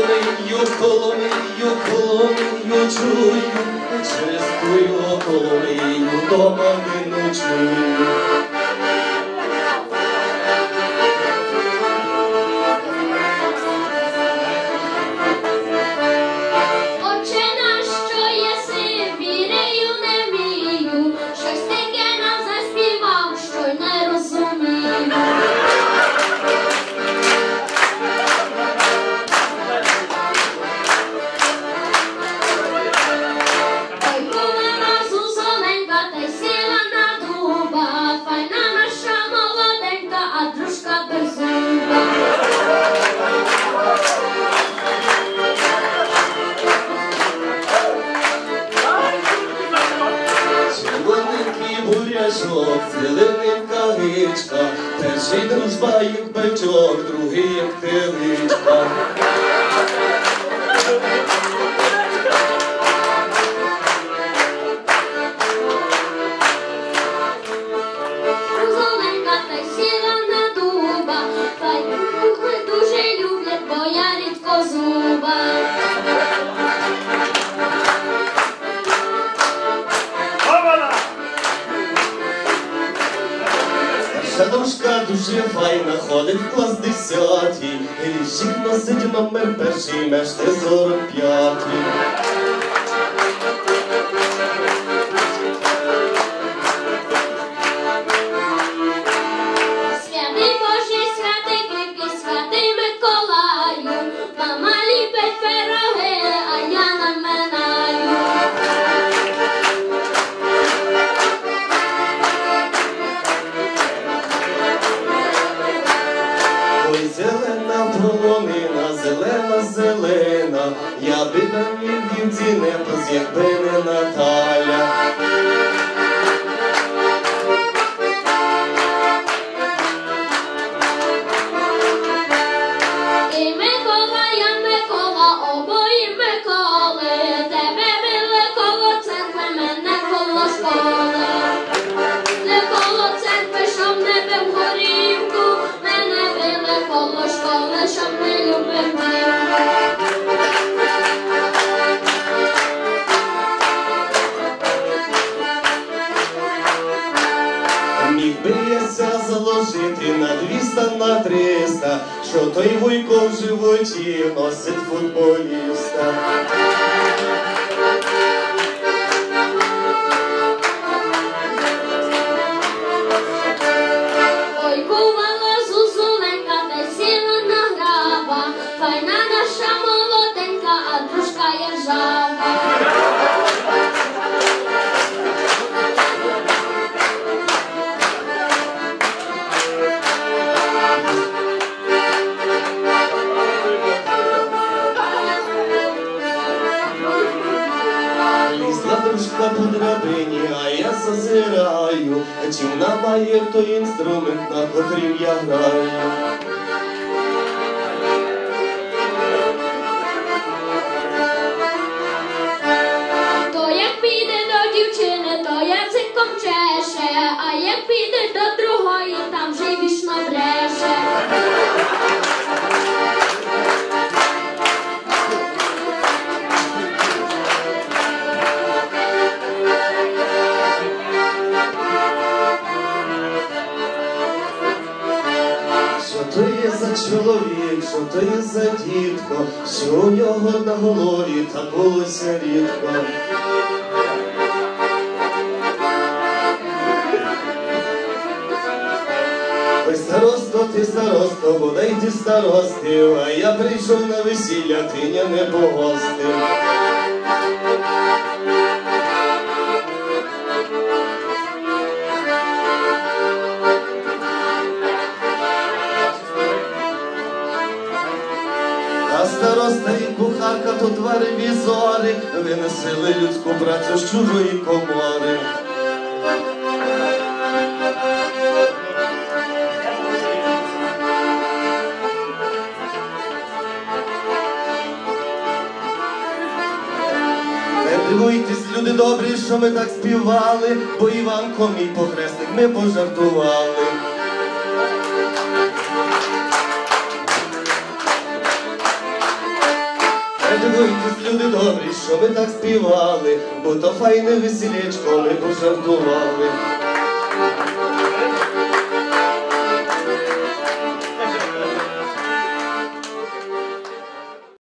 Коломию, чую, через твою Коломию дома не ночую. Зелененька гичка, перший дружба, як бичок, другий, як теличка. Зеленка та сіла на дуба, та й мухи дуже люблять, бо я рідкозуба. Дружка дуже файна, ходить в клас 10-й, ріжик носить номер перший, мешти 45-й. Святий Божий, святий кріпкий, святий Миколаю, мама ліпить пироги, а я наминаю. Ой, зелена полонина, зелена, зелена, я би на вівці не пас, якби не Наталя. І Микола, я Микола, обоє Миколи, тебе били коло церкви, мене коло школи. Не коло церкви, щоб не бив горівку, мене били коло школи, щоб не любив дівку. Міг би яся заложити на 200, на 300, що той Вуйко в животі носить футболіста. Ой, кувала зузуленька, та сіла на граба, файна наша молоденька, а дружка є жаба. Лізла дружка по драбині, а я зазираю, чи вона має той інструмент, на котрім я граю. То як піде до дівчини, то язиком чеше, а як піде до другої, там же й вічно бреше. Що то є за чоловік, що то є за дітко, що у нього на голові та волосся рідко. Ой, старосто, ти старосто, бодай ти старостив, а я прийшов на весілля, ти не погостив. А староста і кухарка тут два ревізори винесли людську працю з чужої комори. Не дивуйтесь, люди добрі, що ми так співали, бо Іванко мій похресник, ми пожартували. Не дивуйтесь, люди добрі, що ми так співали, бо то файне весілечко ми пожартували.